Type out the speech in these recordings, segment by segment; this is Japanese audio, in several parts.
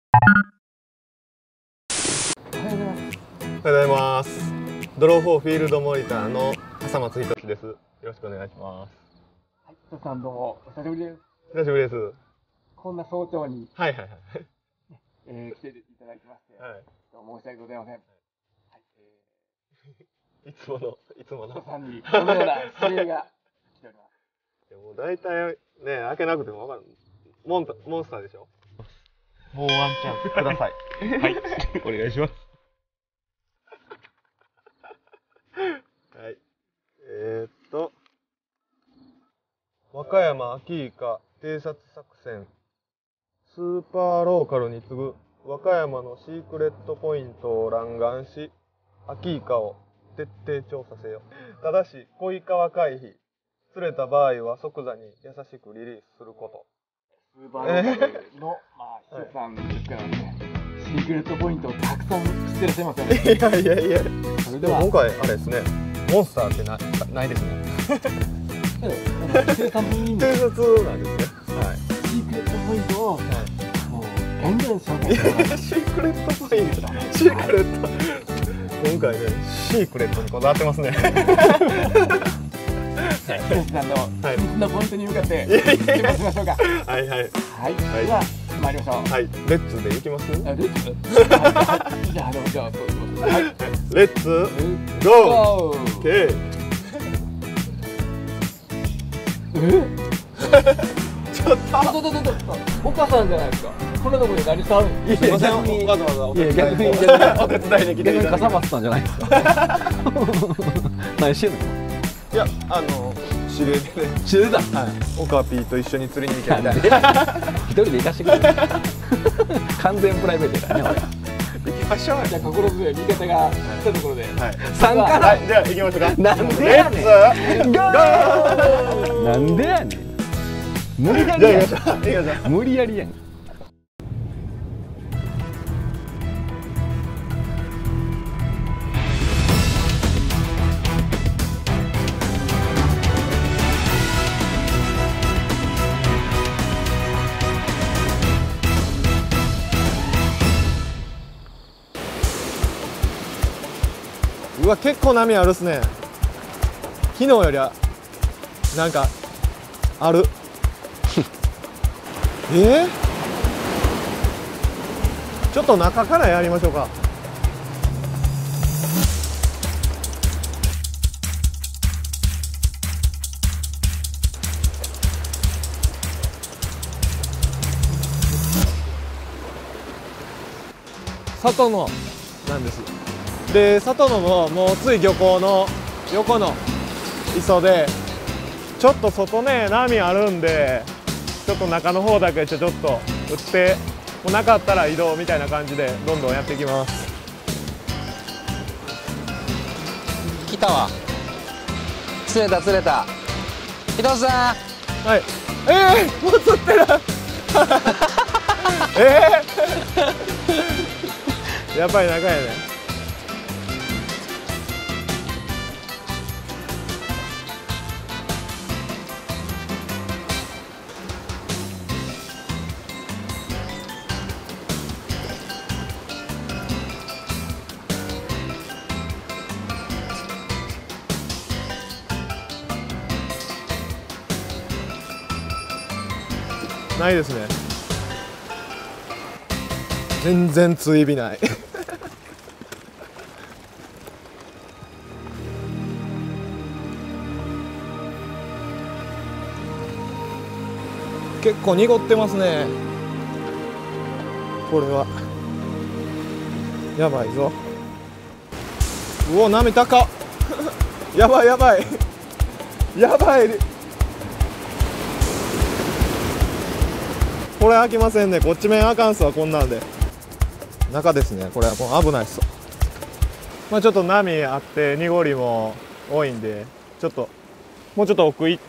おはようございます。ドロー4フィールドモニターの笠松仁です。よろしくお願いします。 はい、トさんどうもお久しぶりです。 久しぶりです。 こんな早朝に、 はいはいはい。 来ていただきまして、 はい、 申し訳ございません。はい、 いつもの。 トさんにこのような指令が来ております。 もう大体ね、開けなくてもわかる。モンスターでしょ。もうワンチャンください。はい、お願いします。はい。和歌山秋イカ偵察作戦スーパーローカルに次ぐ和歌山のシークレットポイントを欄眼し秋イカを徹底調査せよ。ただし小イカは回避、釣れた場合は即座に優しくリリースすること。 スーパーローカルの、秘書さんですからね、シークレットポイントをたくさん知ってらっしゃいますよね。 いやそれでは今回あれですね、モンスターってないですね。 偵察に偵察なんですね。はい。 シークレットポイントを、もうガンガン紹介してます。 シークレットポイント。シークレット。今回ね、シークレットにこだわってますね。 トさんの秘密のポイントに向かって出発しましょうか。 はい。 はい。では参りましょう。 はい。レッツで行きます？ レッツ。じゃあそうします。はい。 レッツゴー。オッケー。ちょっとお母さんじゃないですか。こんなところで何触る？ いや逆にわざわざお手伝いに来ていただいて。 笠松さんじゃないですか。何してんの？ いや指令でね。 指令だ。 オカピーと一緒に釣りに行けみたいな。 一人で行かしてくれ。完全プライベートだね俺。 行きましょう。 じゃあ心強い味方が来たところで。 参加だ。 じゃあ行きましょうか。 なんでレッやねん。 ツゴー。 なんでやねん。無理やりやん。無理やりやん。 うわ、結構波あるっすね。昨日よりはなんかある。ちょっと中からやりましょうか。里のなんです。で里野のもうつい漁港の横の磯でちょっと外ね波あるんで、ちょっと中の方だけちょっと打ってもうなかったら移動みたいな感じでどんどんやっていきます。 来たわ。釣れた。伊藤さん。 はい。もう釣ってる。やっぱり中やね。ないですね。全然追尾ない。結構濁ってますね。これはやばいぞ。うお、波高っ。やばいやばい。これ開きませんね。こっち面あかんすわ、こんなんで。中ですね。これはもう危ないっす。まあちょっと波あって濁りも多いんで、もうちょっと奥行って、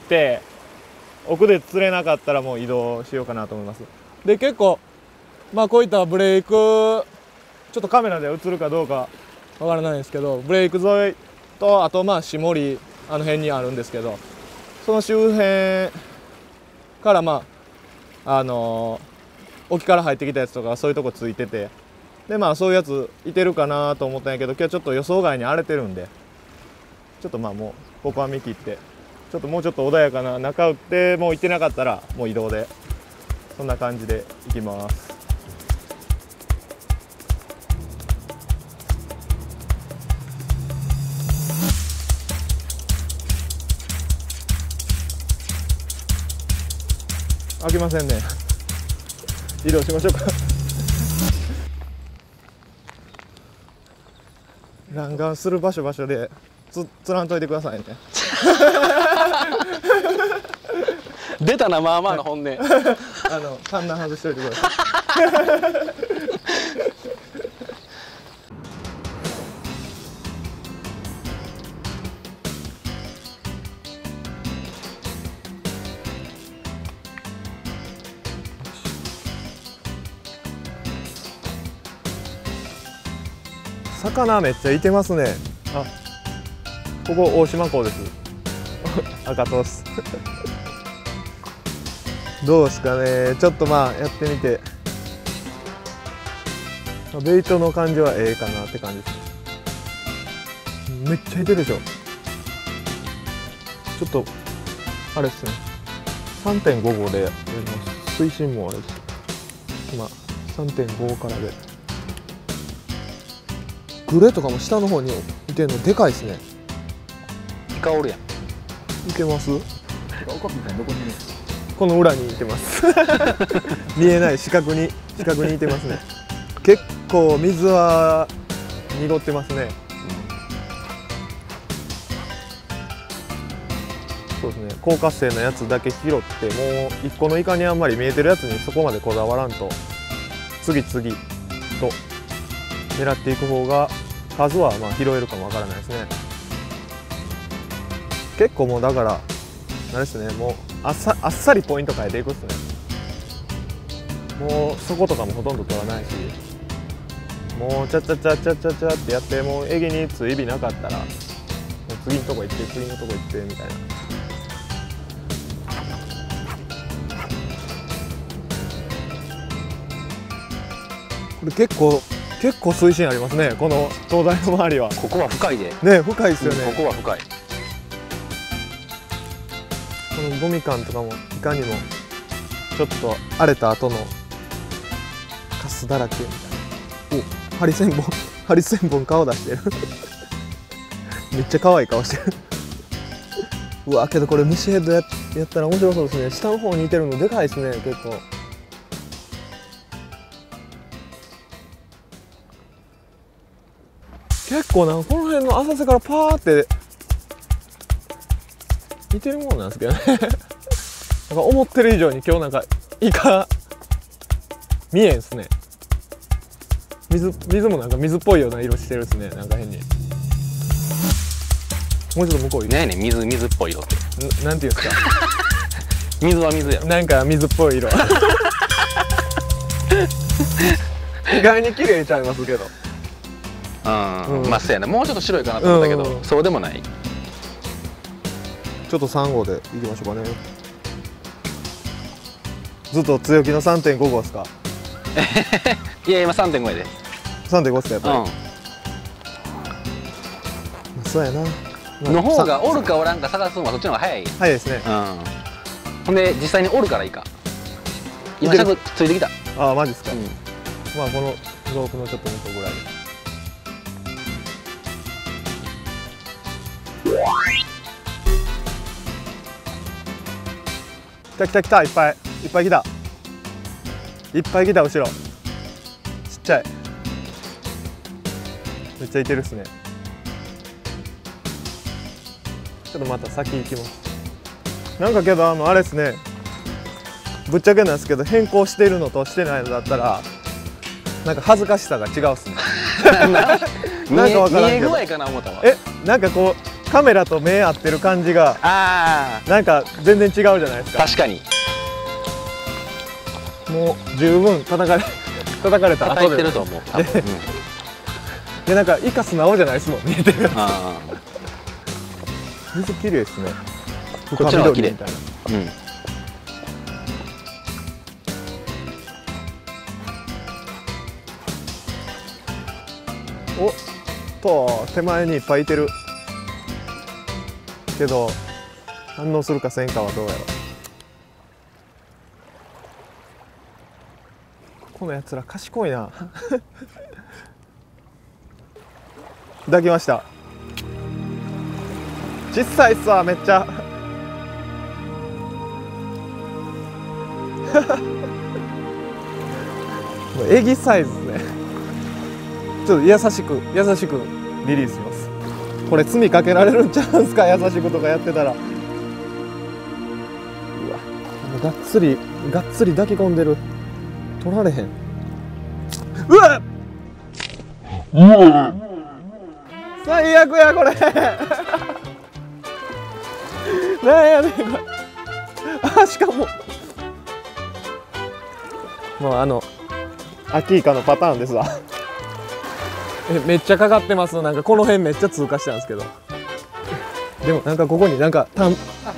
奥で釣れなかったらもう移動しようかなと思います。で結構まあこういったブレイク、ちょっとカメラで映るかどうかわからないんですけど、ブレイク沿いとあとまあ下りあの辺にあるんですけど、その周辺からまあ沖から入ってきたやつとかそういうとこついてて、でまあそういうやついてるかなと思ったんやけど、今日ちょっと予想外に荒れてるんで、ちょっとまあもうここは見切って、ちょっともうちょっと穏やかな中打って、もう行ってなかったらもう移動で、そんな感じで行きます。開きませんね。移動しましょうか。弾丸する場所でつらんといてくださいね。 出たな、まあまあの本音。 観覧外しといてください。魚めっちゃいてますね。あ、ここ大島港です。赤トス。どうですかね。ちょっとまあやってみて、ベイトの感じはええかなって感じです。めっちゃいてるでしょ。ちょっとあれですね。3.5 号でやります。水深もあれです。今 3.5 からで。グレとかも下の方にいてるのでかいですね。 イカおるやん。 いけます？ オカピーさんどこにいるんですか？ この裏にいてます。見えない四角にいてますね。結構水は濁ってますね。そうですね。高活性のやつだけ拾って、もう一個のイカにあんまり見えてるやつにそこまでこだわらんと、次々と狙っていく方が数はまあ拾えるかもわからないですね。結構もうだからあれですね、もうあっさりポイント変えていくっすね。もうそことかもほとんど取らないし、もうチャチャチャチャチャチャってやって、もうエギに追尾なかったらもう次のとこ行って次のとこ行ってみたいな。これ結構水深ありますね、この灯台の周りは。 ここは深いで。 ね、深いですよね。 ここは深い。 このゴミ感とかもいかにもちょっと荒れた後のカスだらけみたいな。お、ハリセンボン顔出してる。めっちゃ可愛い顔してる。うわ、けどこれ虫ヘッドやったら面白そうですね。下の方にいてるのでかいですね、結構。結構なんかこの辺の浅瀬からパーって似てるもんなんですけどね。なんか思ってる以上に今日なんかイカ見えんすね。水もなんか水っぽいような色してるっすね。なんか変に。もうちょっと向こう行く。 ねえねん、水っぽい色って。 なんていうんですか。 水は水やろ。 なんか水っぽい色。意外に綺麗ちゃいますけど。 うん、まあそうやな。もうちょっと白いかなと思ったけど、そうでもない。 ちょっと3号でいきましょうかね。ずっと強気の 3.5 号ですか？ いや今 3.5 やで。 3.5ですかやっぱり。そうやな。 の方がおるかおらんか探すのはそっちの方が早い。 早いですね。 ほんで実際におるからいいか。今ちゃんとついてきた。 ああマジですか。まあこのロープのちょっと向こうぐらいで。来たいっぱい来た後ろちっちゃい、めっちゃいてるっすね。ちょっとまた先行きます。なんかけどあれですね、ぶっちゃけなんですけど、変更しているのとしてないのだったらなんか恥ずかしさが違うっすね。なんかわからんけど、 見え具合かな思ったわ。 なんかこうカメラと目合ってる感じがなんか全然違うじゃないですか。 確かに。 もう十分叩かれた後で叩いてると思う。 でなんかイカスなおじゃないですもん、見えてるやつ。水綺麗ですね。 こっちの方が綺麗みたいな。 おっと手前にいっぱいいてるけど反応するかせんかはどうやろ。このやつら賢いな抱きました。小さいっすわめっちゃもうエギサイズね。ちょっと優しくリリースします。これ罪かけられるんちゃうんすか、優しくとかやってたら。うわもうがっつり抱き込んでる。取られへん。うわっ最悪やこれなんやねんこれ。あしかももうアキイカのパターンですわめっちゃかかってます。なんかこの辺めっちゃ通過したんですけど、でもなんかここになんかなん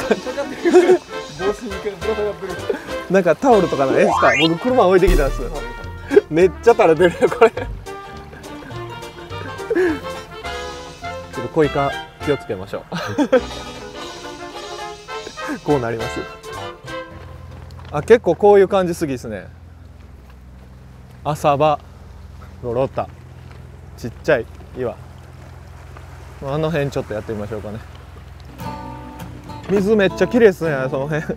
かタオルとかないですか。僕車置いてきたんです。めっちゃ垂れてるよこれちょっと小イカ気をつけましょうこうなります。あ結構こういう感じすぎですね。浅場ロロタちっちゃい岩、あの辺ちょっとやってみましょうかね。水めっちゃ綺麗ですねその辺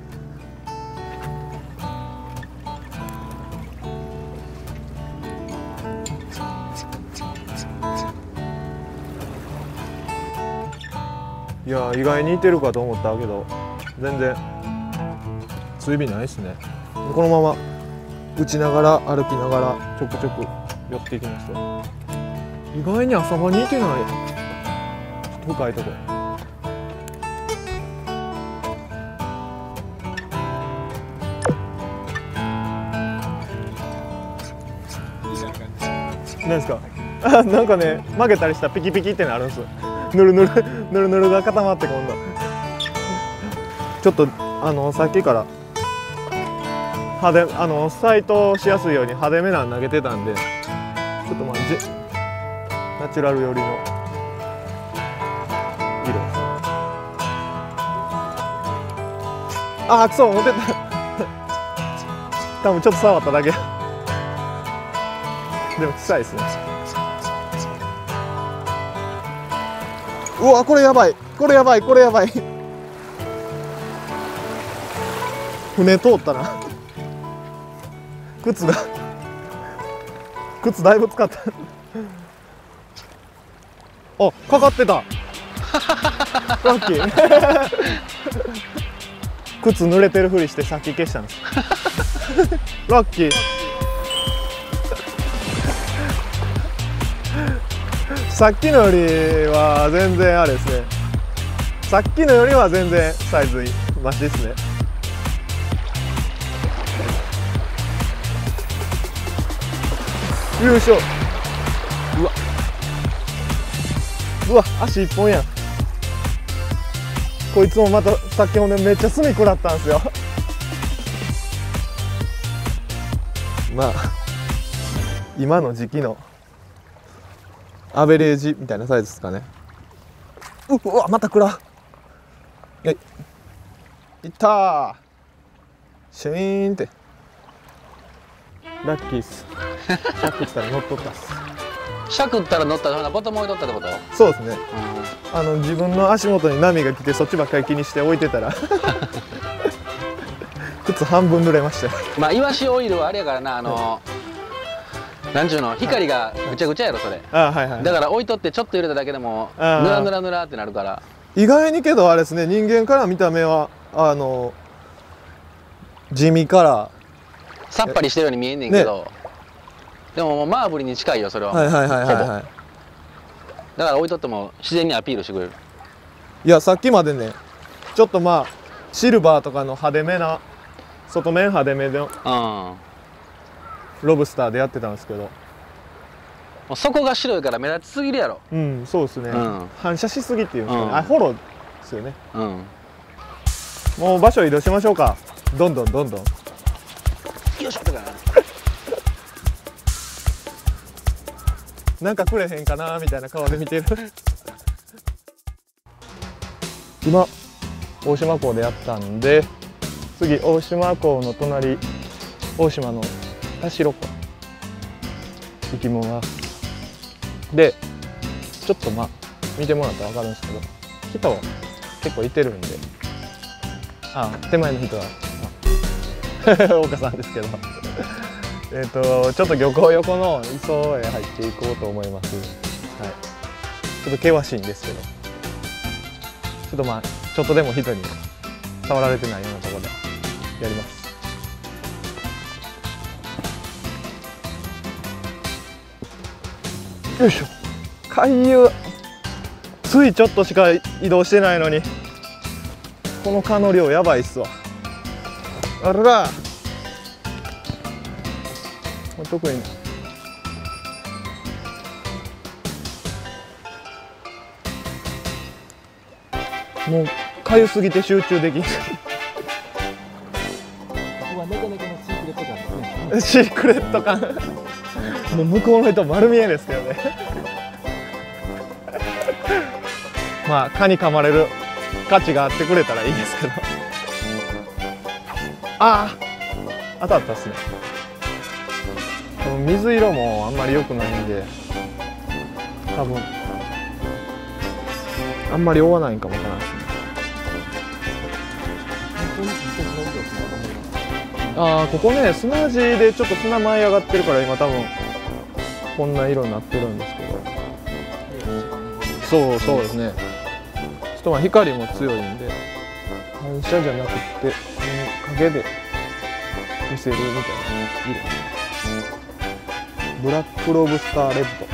いや意外にいてるかと思ったけど全然追尾ないですね。このまま打ちながら歩きながらちょくちょく寄っていきますよ。意外に浅場にいてない。ちょっと深いとこなんですかあなんかね曲げたりしたらピキピキってなるんです。ぬるぬるが固まって今度ちょっとさっきから派手サイトしやすいように派手めなん投げてたんでちょっとナチュラル寄りの色。あクソ持ってた多分ちょっと触っただけでも小さいですね。うわこれやばい船通ったな靴だいぶ使ったあかかってたラッキー靴濡れてるふりしてさっき消したんですラッキーさっきのよりは全然あれですね。さっきのよりは全然サイズマシですね。よいしょ。うわ足一本やん。こいつもまたさっきもねめっちゃ墨食らったんですよまあ今の時期のアベレージみたいなサイズですかね。うわまた食らう。いったーシュイーンってラッキーっすシャクったら乗っとったっす。 シャクったら乗ったらボトム置いとったってこと？ そうですね、自分の足元に波が来てそっちばっかり気にして置いてたら靴半分濡れましたよ。 まあイワシオイルはあれやからななんちゅうの光がぐちゃぐちゃやろそれ。だから置いとってちょっと入れただけでもぬらぬらぬらってなるから。 意外にけどあれですね、人間から見た目は地味からさっぱりしてるように見えんねんけど、でももうマーブルに近いよそれは。だから置いとっても自然にアピールしてくれる。 いやさっきまでねちょっとまあシルバーとかの派手めな外面派手めのロブスターでやってたんですけど、 もう底が白いから目立ちすぎるやろ。 うんそうですね、反射しすぎっていうんですかね、フォローですよね。もう場所移動しましょうか。どんどんよいしょとかなんかくれへんかなみたいな顔で見てる今大島港でやったんで、次大島港の隣、大島の田代湖行きます。でちょっとまあ見てもらったら分かるんですけど、人結構いてるんで、手前の人は岡さんですけどちょっと漁港横の磯へ入っていこうと思います。はい、ちょっと険しいんですけど、ちょっとまあちょっとでも人に触られてないようなところでやります。よいしょ。回遊ついちょっとしか移動してないのに、この蚊の量やばいっすわ。あらら、特にもうかゆすぎて集中できんここはネコネコのシークレット感ですね。 シークレット感もう向こうの人丸見えですけどねまあ蚊に噛まれる価値があってくれたらいいですけど当たったっすね。水色もあんまり良くないんで、多分あんまり追わないんかもわからないですね。ここね、砂地でちょっと砂舞い上がってるから今多分こんな色になってるんですけど、そうですね。ちょっとまあ光も強いんで反射じゃなくて影で見せるみたいな色。ブラックロブスターレッド、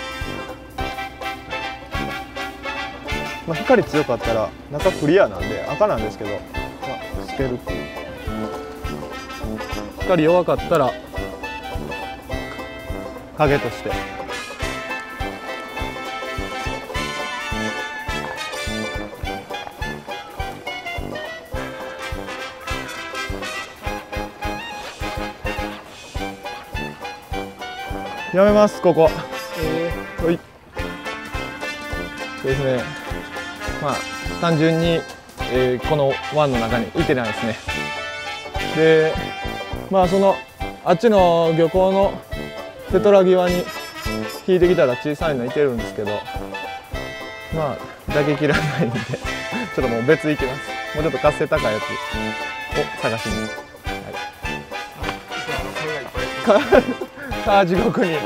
まあ、光強かったら中クリアなんで赤なんですけど、透けるっていう。光弱かったら影としてやめます、ここ。はい。そうですね。まあ単純に、この湾の中にいてないですね。で、まあそのあっちの漁港のテトラ際に引いてきたら小さいのいてるんですけど、まあ打撃いらないんでちょっともう別行きます。もうちょっと活性高いやつを探しに。はい、地獄に。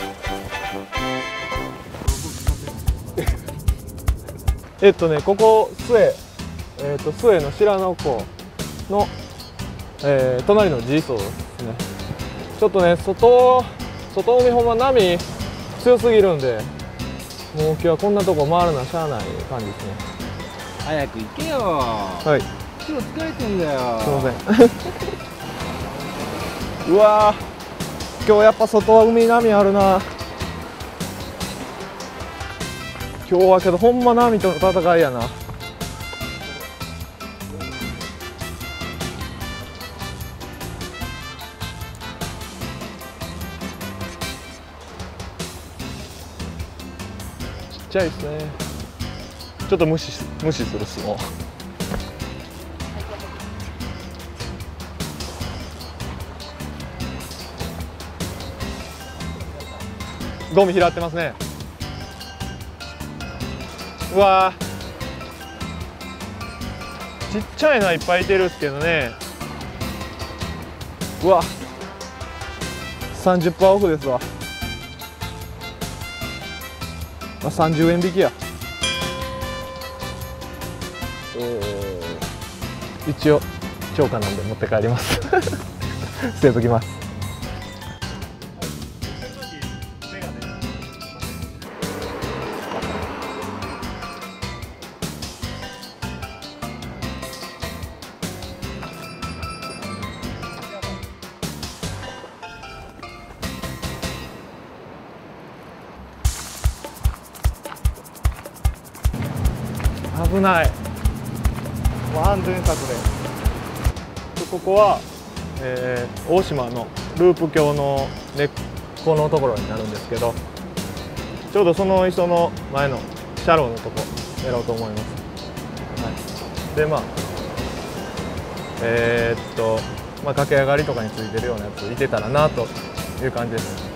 ここ末の白野港の、隣の G 層ですね。ちょっとね、外海ほんま波強すぎるんで、もう今日はこんなとこ回るのはしゃあない感じですね。 早く行けよ。 はい。 今日疲れてんだよ。 すいませんうわー、今日やっぱ外は海波あるな。今日はけどほんま波との戦いやな。ちっちゃいですね。ちょっと無視するっすもう。ゴミ拾ってますね。うわー、ちっちゃいのはいっぱいいてるっすけどね。うわ 30% オフですわ。30円引きや。一応超過なんで持って帰ります捨てときます。危ない。安全策で。ここは、大島のループ橋の根っこのところになるんですけど、 ちょうどその磯の前のシャローのとこ狙おうと思います。はい、でまあ駆け上がりとかについてるようなやついてたらなという感じですね。